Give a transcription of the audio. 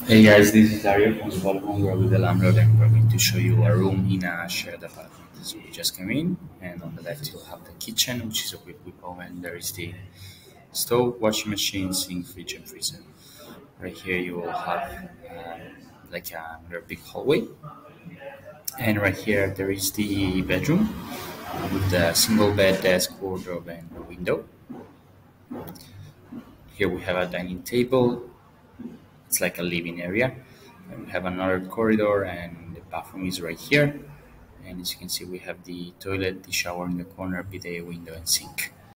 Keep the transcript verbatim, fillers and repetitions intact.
Hey guys, this is Dario from Spotahome. We're with the landlord and we're going to show you a room in a shared apartment. So we just came in, and on the left you'll have the kitchen, which is equipped with oven. There is the stove, washing machine, sink, fridge, and freezer. Right here you will have um, like a very big hallway, and right here there is the bedroom with the single bed, desk, wardrobe, and a window. Here we have a dining table. It's like a living area. And we have another corridor, and the bathroom is right here. And as you can see, we have the toilet, the shower in the corner, bidet, window, and sink.